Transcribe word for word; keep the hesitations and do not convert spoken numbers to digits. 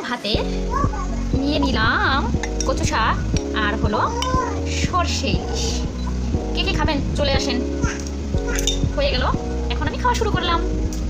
ভাতে নিয়ে নিলাম কচু শাক আর হলো সর্ষে ইলিশ। কে কে খাবেন চলে আসেন। হয়ে গেল, এখন আমি খাওয়া শুরু করলাম।